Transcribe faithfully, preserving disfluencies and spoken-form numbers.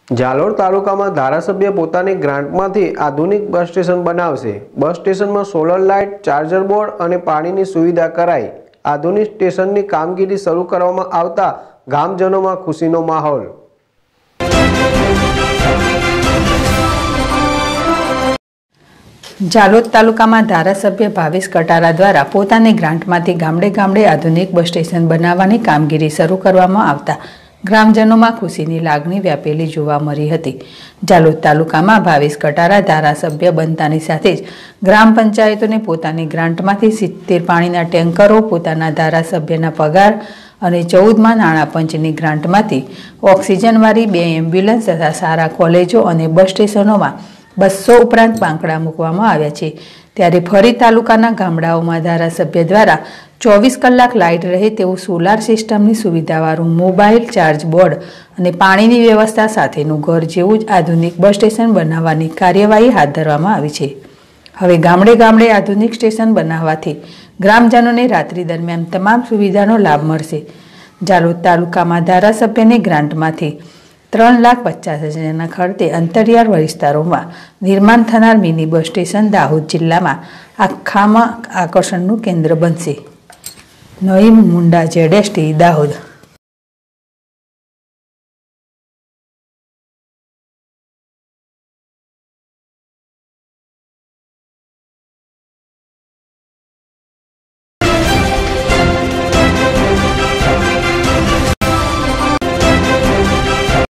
જાલોર તાલુકામાં ધારાસભ્ય પોતાની ગ્રાન્ટમાંથી આધુનિક બસ સ્ટેશન બનાવશે। બસ સ્ટેશનમાં સોલર લાઇટ, ચાર્જર બોર્ડ અને પાણીની સુવિધા કરાઈ। આધુનિક સ્ટેશનની કામગીરી શરૂ કરવામાં આવતા ગામજનોમાં ખુશીનો માહોલ। જાલોદ તાલુકામાં ધારાસભ્ય ભાવેશ કટારા દ્વારા પોતાની ગ્રાન્ટમાંથી ગામડે ગામડે આધુનિક બસ સ્ટેશન બનાવવાની કામગીરી શરૂ કરવામાં આવતા ગ્રામજનોમાં ખુશીની લાગણી વ્યાપેલી જોવા મળી હતી। જાલોદ તાલુકામાં ભાવેશ કટારા ધારાસભ્ય બનતાની સાથે જ ગ્રામ પંચાયતોને પોતાની ગ્રાન્ટમાંથી સિત્તેર પાણીના ટેન્કરો, પોતાના ધારાસભ્યના પગાર અને ચૌદમાં નાણાં પંચની ગ્રાન્ટમાંથી ઓક્સિજનવાળી બે એમ્બ્યુલન્સ તથા સારા કોલેજો અને બસ સ્ટેશનોમાં બસો ઉપરાંત પાંકડા મૂકવામાં આવ્યા છે। ત્યારે ફરી તાલુકાના ગામડાઓમાં ધારાસભ્ય દ્વારા ચોવીસ કલાક લાઇટ રહે તેવું સોલાર સિસ્ટમની સુવિધાવાળું મોબાઈલ ચાર્જ બોર્ડ અને પાણીની વ્યવસ્થા સાથેનું ઘર જેવું જ આધુનિક બસ સ્ટેશન બનાવવાની કાર્યવાહી હાથ ધરવામાં આવી છે। હવે ગામડે ગામડે આધુનિક સ્ટેશન બનાવવાથી ગ્રામજનોને રાત્રિ દરમિયાન તમામ સુવિધાનો લાભ મળશે। જાલોદ તાલુકામાં ધારાસભ્યની ગ્રાન્ટમાંથી ત્રણ લાખ પચાસ હજારના ખર્ચે અંતરિયાળ વિસ્તારોમાં નિર્માણ થનાર મિની બસ સ્ટેશન દાહોદ જિલ્લામાં આખામાં આકર્ષણનું કેન્દ્ર બનશે। નઈમ મુંડા, જેડેસટી, દાહોદ।